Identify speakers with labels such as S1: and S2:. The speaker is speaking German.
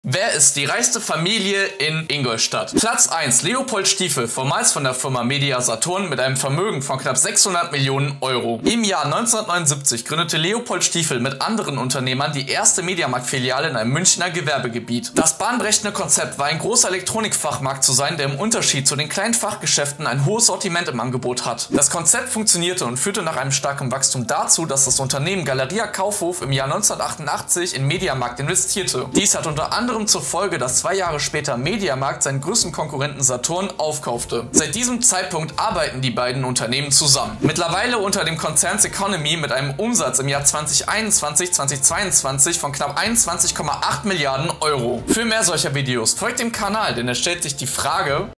S1: Wer ist die reichste Familie in Ingolstadt? Platz 1. Leopold Stiefel, vormals von der Firma Media Saturn mit einem Vermögen von knapp 600 Millionen Euro. Im Jahr 1979 gründete Leopold Stiefel mit anderen Unternehmern die erste Mediamarkt-Filiale in einem Münchner Gewerbegebiet. Das bahnbrechende Konzept war ein großer Elektronikfachmarkt zu sein, der im Unterschied zu den kleinen Fachgeschäften ein hohes Sortiment im Angebot hat. Das Konzept funktionierte und führte nach einem starken Wachstum dazu, dass das Unternehmen Galeria Kaufhof im Jahr 1988 in Mediamarkt investierte. Dies hat unter anderem zur Folge, dass 2 Jahre später Mediamarkt seinen größten Konkurrenten Saturn aufkaufte. Seit diesem Zeitpunkt arbeiten die beiden Unternehmen zusammen. Mittlerweile unter dem Konzern Ceconomy mit einem Umsatz im Jahr 2021/2022 von knapp 21,8 Milliarden Euro. Für mehr solcher Videos folgt dem Kanal, denn es stellt sich die Frage: